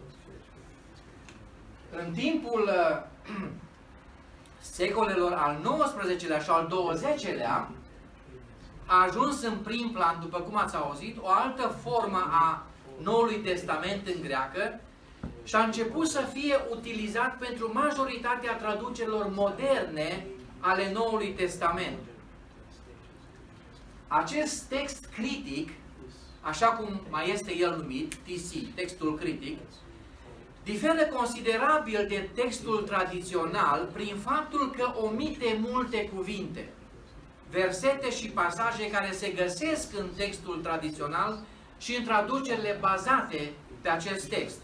În timpul uh, secolelor al nouăsprezecelea și al douăzecelea a ajuns în prim plan, după cum ați auzit, o altă formă a Noului Testament în greacă și a început să fie utilizat pentru majoritatea traducerilor moderne ale Noului Testament. Acest text critic, așa cum mai este el numit, T C, textul critic, diferă considerabil de textul tradițional prin faptul că omite multe cuvinte, versete și pasaje care se găsesc în textul tradițional și în traducerile bazate pe acest text.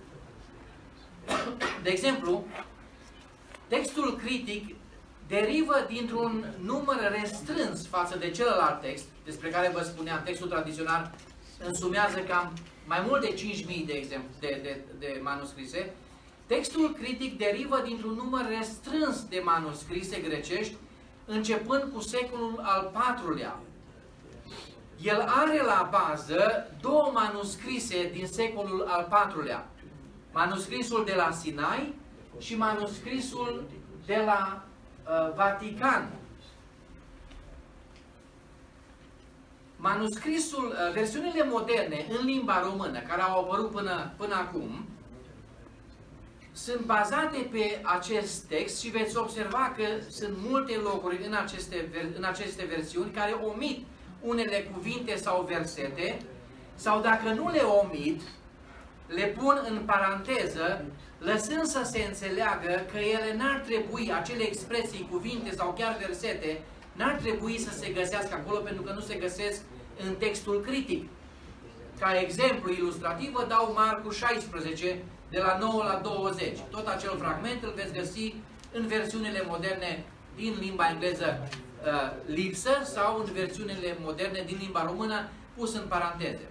De exemplu, textul critic derivă dintr-un număr restrâns față de celălalt text, despre care vă spuneam, textul tradițional însumează cam mai mult de cinci mii de, exemplu, de, de, de manuscrise. Textul critic derivă dintr-un număr restrâns de manuscrise grecești, începând cu secolul al patrulea. El are la bază două manuscrise din secolul al patrulea. Manuscrisul de la Sinai și manuscrisul de la uh, Vatican. Manuscrisul, uh, versiunile moderne în limba română, care au apărut până, până acum, sunt bazate pe acest text și veți observa că sunt multe locuri în aceste, în aceste versiuni care omit unele cuvinte sau versete, sau dacă nu le omit, le pun în paranteză, lăsând să se înțeleagă că ele n-ar trebui, acele expresii, cuvinte sau chiar versete, n-ar trebui să se găsească acolo pentru că nu se găsesc în textul critic. Ca exemplu ilustrativ vă dau Marcu șaisprezece, de la nouă la douăzeci. Tot acel fragment îl veți găsi în versiunile moderne din limba engleză uh, lipsă sau în versiunile moderne din limba română pus în paranteze.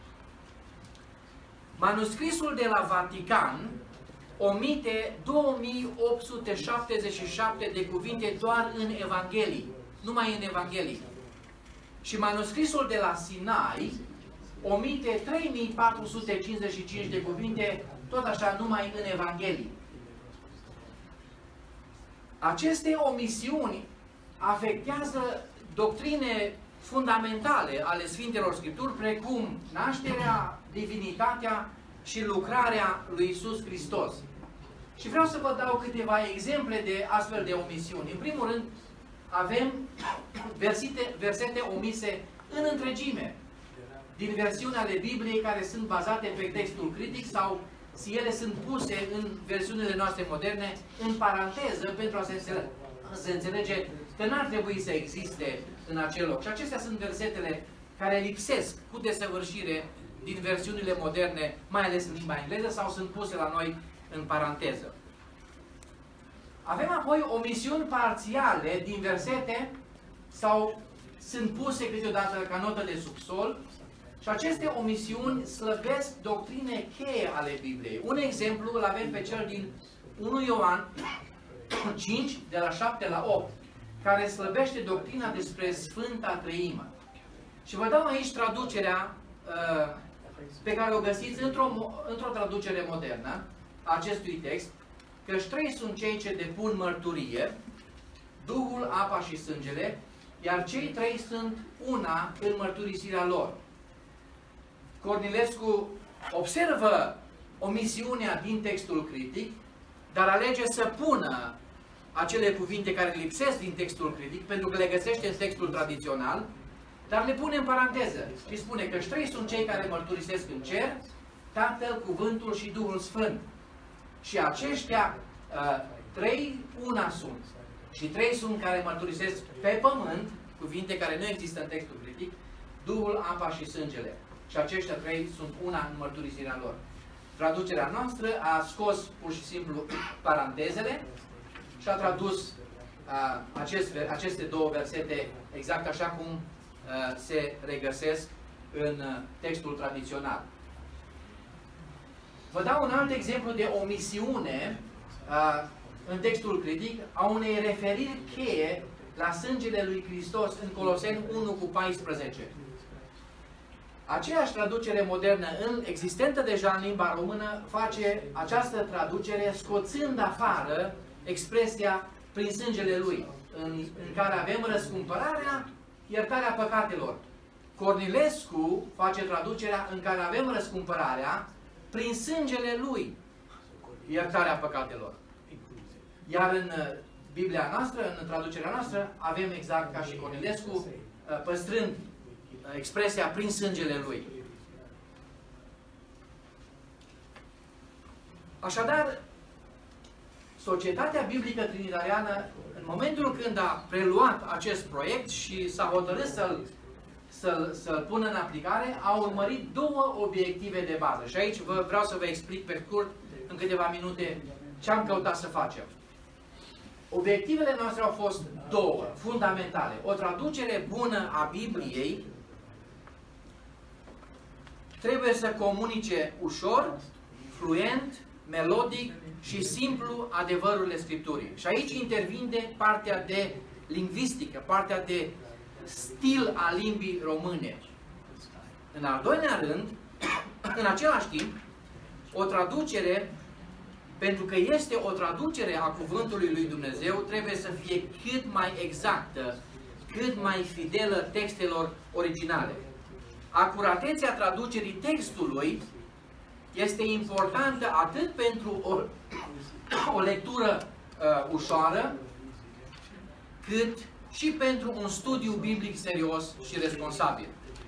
Manuscrisul de la Vatican omite două mii opt sute șaptezeci și șapte de cuvinte doar în Evanghelii, numai în Evanghelii. Și manuscrisul de la Sinai omite trei mii patru sute cincizeci și cinci de cuvinte, tot așa, numai în Evanghelii. Aceste omisiuni afectează doctrine fundamentale ale Sfintelor Scripturi, precum nașterea, divinitatea și lucrarea lui Iisus Hristos. Și vreau să vă dau câteva exemple de astfel de omisiuni. În primul rând, avem versite, versete omise în întregime din versiuni ale Bibliei care sunt bazate pe textul critic sau ele sunt puse în versiunile noastre moderne în paranteză pentru a se înțelege, se înțelege că n-ar trebui să existe în acel loc. Și acestea sunt versetele care lipsesc cu desăvârșire din versiunile moderne, mai ales în limba engleză, sau sunt puse la noi în paranteză. Avem apoi omisiuni parțiale din versete sau sunt puse câteodată ca notă de subsol și aceste omisiuni slăbesc doctrine cheie ale Bibliei. Un exemplu îl avem pe cel din unu Ioan cinci, de la șapte la opt, care slăbește doctrina despre Sfânta Treimă. Și vă dau aici traducerea uh, pe care o găsiți într-o într-o traducere modernă a acestui text, căci trei sunt cei ce depun mărturie, Duhul, apa și sângele, iar cei trei sunt una în mărturisirea lor. Cornilescu observă omisiunea din textul critic, dar alege să pună acele cuvinte care lipsesc din textul critic, pentru că le găsește în textul tradițional, dar le pune în paranteză și spune că trei sunt cei care mărturisesc în cer, Tatăl, Cuvântul și Duhul Sfânt. Și aceștia uh, trei una sunt. Și trei sunt care mărturisesc pe pământ, cuvinte care nu există în textul critic, Duhul, apa și sângele. Și aceștia trei sunt una în mărturisirea lor. Traducerea noastră a scos pur și simplu parantezele și a tradus uh, acest, aceste două versete exact așa cum uh, se regăsesc în uh, textul tradițional. Vă dau un alt exemplu de omisiune uh, în textul critic a unei referiri cheie la sângele lui Hristos în Coloseni unu cu paisprezece. Aceeași traducere modernă, în, existentă deja în limba română, face această traducere scoțând afară expresia prin sângele lui, în, în care avem răscumpărarea, iertarea păcatelor. Cornilescu face traducerea în care avem răscumpărarea prin sângele lui, iertarea păcatelor. Iar în Biblia noastră, în traducerea noastră, avem exact ca și Cornilescu, păstrând expresia prin sângele Lui. Așadar, Societatea Biblică Trinitariană, în momentul când a preluat acest proiect și s-a hotărât să-l să-l să pună în aplicare, a urmărit două obiective de bază. Și aici vă, vreau să vă explic pe scurt, în câteva minute, ce am căutat să facem. Obiectivele noastre au fost două, fundamentale. O traducere bună a Bibliei trebuie să comunice ușor, fluent, melodic și simplu adevărurile Scripturii. Și aici intervine partea de lingvistică, partea de stil a limbii române. În al doilea rând, în același timp, o traducere, pentru că este o traducere a Cuvântului lui Dumnezeu, trebuie să fie cât mai exactă, cât mai fidelă textelor originale. Acuratețea traducerii textului este importantă atât pentru o, o lectură uh, ușoară, cât și pentru un studiu biblic serios și responsabil.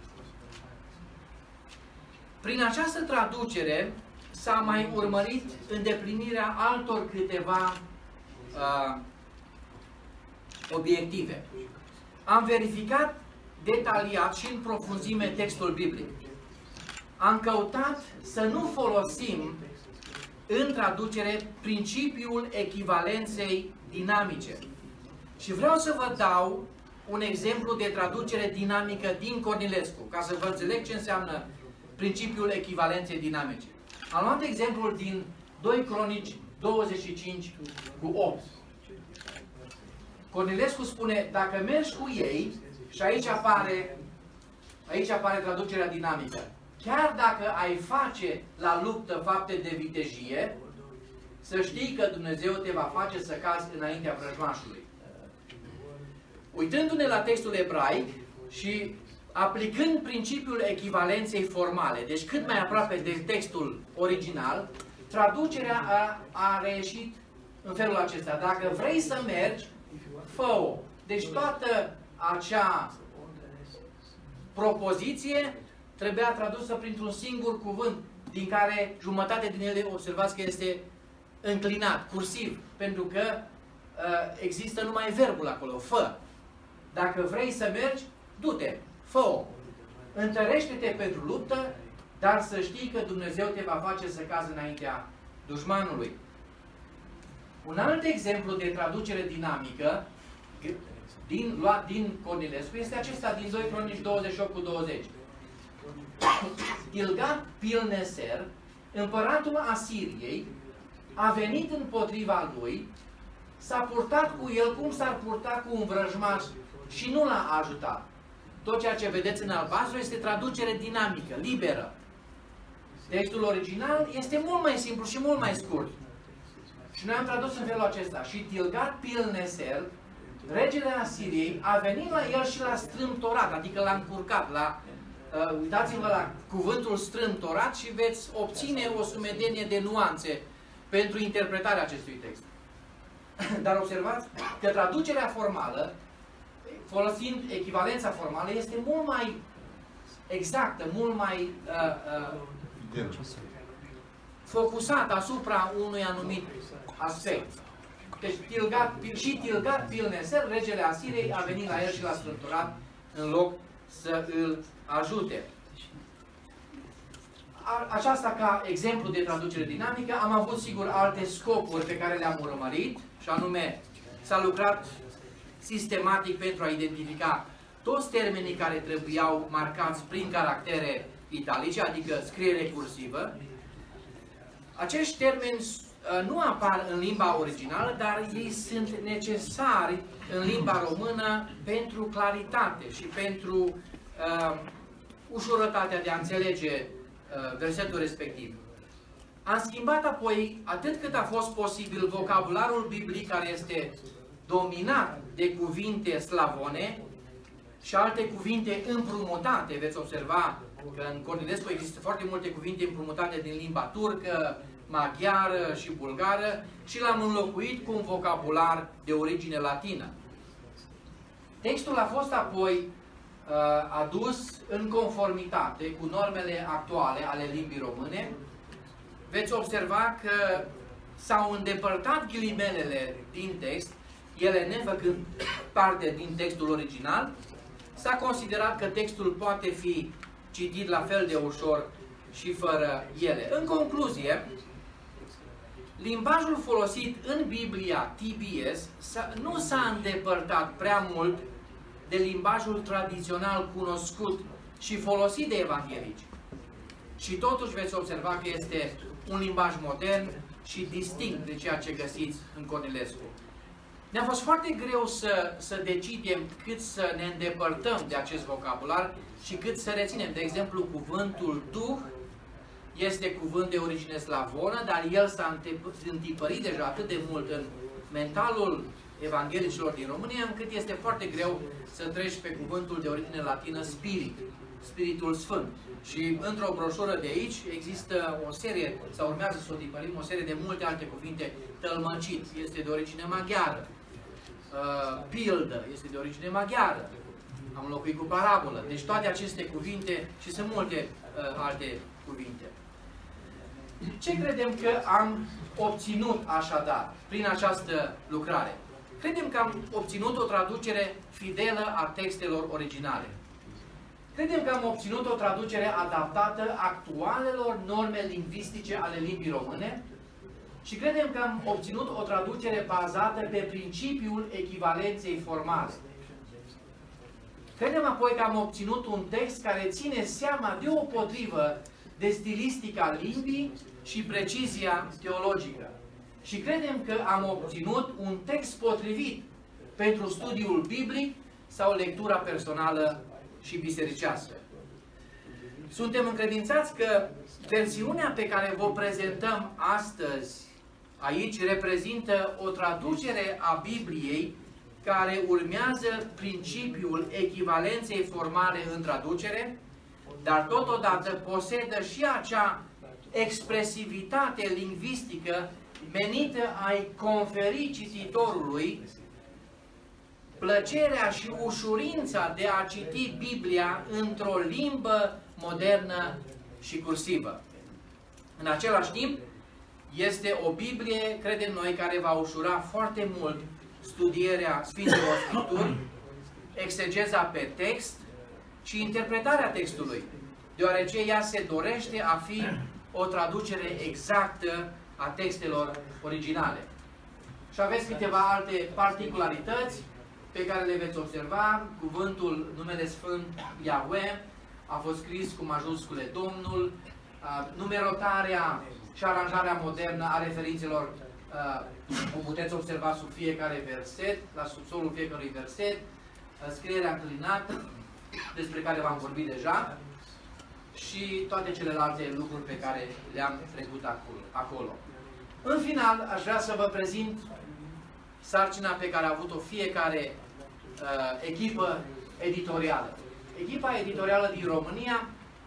Prin această traducere s-a mai urmărit îndeplinirea altor câteva uh, obiective. Am verificat detaliat și în profunzime textul biblic. Am căutat să nu folosim în traducere principiul echivalenței dinamice. Și vreau să vă dau un exemplu de traducere dinamică din Cornilescu, ca să vă înțeleg ce înseamnă principiul echivalenței dinamice. Am luat exemplul din doi Cronici douăzeci și cinci cu opt. Cornilescu spune, dacă mergi cu ei, și aici apare, aici apare traducerea dinamică, chiar dacă ai face la luptă fapte de vitejie, să știi că Dumnezeu te va face să cazi înaintea vrăjmașului. Uitându-ne la textul ebraic și aplicând principiul echivalenței formale, deci cât mai aproape de textul original, traducerea a, a reieșit în felul acesta. Dacă vrei să mergi, fă-o. Deci toată acea propoziție trebuia tradusă printr-un singur cuvânt, din care jumătate din ele, observați că este înclinat, cursiv, pentru că uh, există numai verbul acolo, fă. Dacă vrei să mergi, du-te, fă-o. Întărește-te pentru luptă, dar să știi că Dumnezeu te va face să cazi înaintea dușmanului. Un alt exemplu de traducere dinamică din, luat din Cornilescu este acesta din doi Cronici douăzeci și opt cu douăzeci. Tilgat-Pilneser, împăratul Asiriei, a venit împotriva lui, s-a purtat cu el cum s-ar purta cu un vrăjmaș și nu l-a ajutat. Tot ceea ce vedeți în albastru este traducere dinamică, liberă. Textul original este mult mai simplu și mult mai scurt. Și noi am tradus în felul acesta. Și Tilgat-Pilneser, regele Asiriei, a venit la el și l-a strâmtorat, adică l-a încurcat. Uh, Uitați-vă la cuvântul strâmtorat și veți obține o sumedenie de nuanțe pentru interpretarea acestui text. Dar observați că traducerea formală, folosind echivalența formală, este mult mai exactă, mult mai uh, uh, focusată asupra unui anumit aspect. Deci Tilgat, și Tilgat-Pilneser, regele Asiriei, a venit la el și l-a strâmtorat în loc să îl ajute. Aceasta ca exemplu de traducere dinamică. Am avut sigur alte scopuri pe care le-am urmărit, și anume s-a lucrat sistematic pentru a identifica toți termenii care trebuiau marcați prin caractere italice, adică scriere cursivă. Acești termeni uh, nu apar în limba originală, dar ei sunt necesari în limba română pentru claritate și pentru uh, ușurătatea de a înțelege uh, versetul respectiv. Am schimbat apoi, atât cât a fost posibil, vocabularul biblic care este dominat de cuvinte slavone și alte cuvinte împrumutate. Veți observa că în Cornilescu există foarte multe cuvinte împrumutate din limba turcă, maghiară și bulgară și l-am înlocuit cu un vocabular de origine latină. Textul a fost apoi adus în conformitate cu normele actuale ale limbii române, veți observa că s-au îndepărtat ghilimelele din text, ele nefăcând parte din textul original. S-a considerat că textul poate fi citit la fel de ușor și fără ele. În concluzie, limbajul folosit în Biblia T B S nu s-a îndepărtat prea mult de limbajul tradițional cunoscut și folosit de evanghelici. Și totuși veți observa că este un limbaj modern și distinct de ceea ce găsiți în Cornilescu. Ne-a fost foarte greu să, să decidem cât să ne îndepărtăm de acest vocabular și cât să reținem. De exemplu, cuvântul Duh este cuvânt de origine slavonă, dar el s-a întipărit deja atât de mult în mentalul evanghelicilor din România, încât este foarte greu să treci pe cuvântul de origine latină Spirit, Spiritul Sfânt. Și într-o broșură de aici există o serie, sau urmează să o tipărim, o serie de multe alte cuvinte. Tălmăcit este de origine maghiară, uh, pildă este de origine maghiară, am înlocuit cu parabolă. Deci toate aceste cuvinte și sunt multe uh, alte cuvinte. Ce credem că am obținut așadar prin această lucrare? Credem că am obținut o traducere fidelă a textelor originale. Credem că am obținut o traducere adaptată actualelor norme lingvistice ale limbii române și credem că am obținut o traducere bazată pe principiul echivalenței formale. Credem apoi că am obținut un text care ține seama deopotrivă de stilistica limbii și precizia teologică. Și credem că am obținut un text potrivit pentru studiul biblic sau lectura personală și bisericească. Suntem încredințați că versiunea pe care vă prezentăm astăzi aici reprezintă o traducere a Bibliei care urmează principiul echivalenței formale în traducere, dar totodată posedă și acea expresivitate lingvistică menită a-i conferi cititorului plăcerea și ușurința de a citi Biblia într-o limbă modernă și cursivă. În același timp, este o Biblie, credem noi, care va ușura foarte mult studierea Sfintelor Scripturi, exegeza pe text și interpretarea textului, deoarece ea se dorește a fi o traducere exactă a textelor originale. Și aveți câteva alte particularități pe care le veți observa. Cuvântul, numele Sfânt Yahweh a fost scris cu majuscule Domnul, numerotarea și aranjarea modernă a referințelor o puteți observa sub fiecare verset, la subsolul fiecărui verset, scrierea înclinată, despre care v-am vorbit deja, și toate celelalte lucruri pe care le-am trecut acolo. În final, aș vrea să vă prezint sarcina pe care a avut-o fiecare uh, echipă editorială. Echipa editorială din România,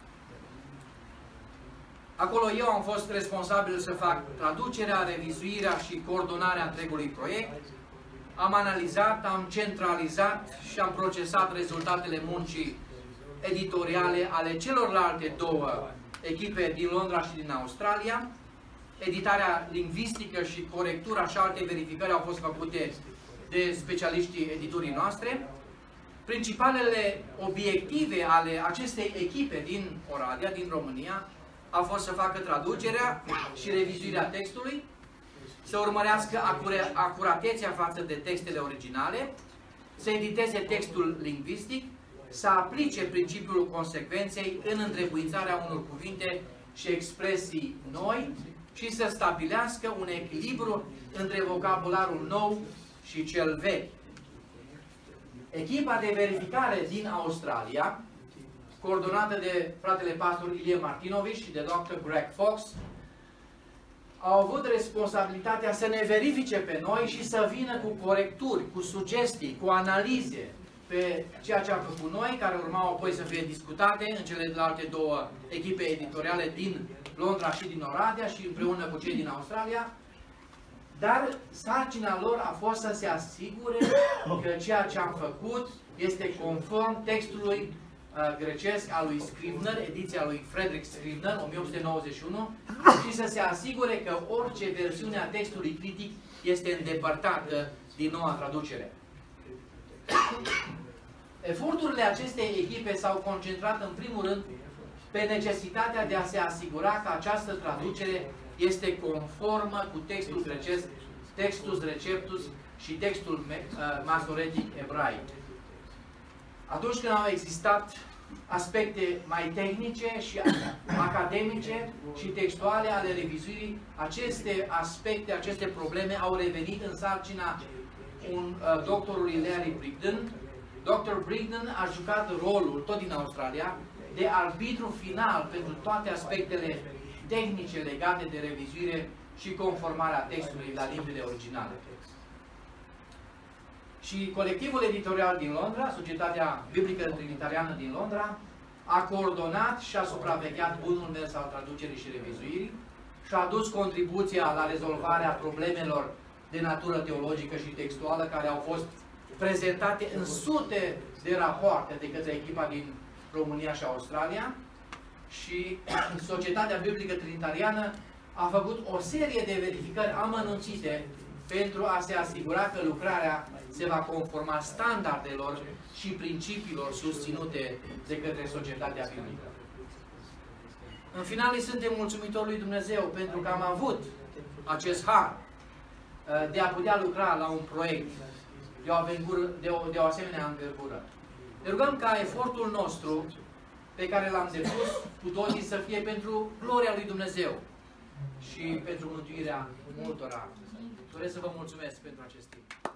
acolo eu am fost responsabil să fac traducerea, revizuirea și coordonarea întregului proiect. Am analizat, am centralizat și am procesat rezultatele muncii editoriale ale celorlalte două echipe din Londra și din Australia. Editarea lingvistică și corectura și alte verificări au fost făcute de specialiștii editurii noastre. Principalele obiective ale acestei echipe din Oradea, din România, a fost să facă traducerea și revizuirea textului, să urmărească acura acuratețea față de textele originale, să editeze textul lingvistic, să aplice principiul consecvenței în întrebuințarea unor cuvinte și expresii noi și să stabilească un echilibru între vocabularul nou și cel vechi. Echipa de verificare din Australia, coordonată de fratele pastor Ilie Martinovici și de doctor Greg Fox, au avut responsabilitatea să ne verifice pe noi și să vină cu corecturi, cu sugestii, cu analize pe ceea ce am făcut noi, care urmau apoi să fie discutate în celelalte două echipe editoriale din Londra și din Oradea și împreună cu cei din Australia. Dar sarcina lor a fost să se asigure că ceea ce am făcut este conform textului uh, grecesc al lui Scribner, ediția lui Frederick Scribner, o mie opt sute nouăzeci și unu, și să se asigure că orice versiune a textului critic este îndepărtată din noua traducere. Eforturile acestei echipe s-au concentrat în primul rând pe necesitatea de a se asigura că această traducere este conformă cu textul grecesc, Textus Receptus și textul masoretic ebraic. Atunci când au existat aspecte mai tehnice și academice și textuale ale revizuirii, aceste aspecte, aceste probleme au revenit în sarcina un, uh, doctorului Larry Brigden. doctor Brigden a jucat rolul, tot din Australia, de arbitru final pentru toate aspectele tehnice legate de revizuire și conformarea textului la limbile originale. Și colectivul editorial din Londra, Societatea Biblică Trinitariană din Londra, a coordonat și a supravegheat bunul mers al traducerii și revizuirii și a adus contribuția la rezolvarea problemelor de natură teologică și textuală care au fost prezentate în sute de rapoarte de către echipa din România și Australia. Și Societatea Biblică Trinitariană a făcut o serie de verificări amănunțite pentru a se asigura că lucrarea se va conforma standardelor și principiilor susținute de către Societatea Biblică. În final, îi suntem mulțumitori lui Dumnezeu pentru că am avut acest har de a putea lucra la un proiect de o, avengură, de o, de o asemenea învergură. Ne rugăm ca efortul nostru pe care l-am depus cu toții să fie pentru gloria lui Dumnezeu și pentru mântuirea multora. Doresc să vă mulțumesc pentru acest timp.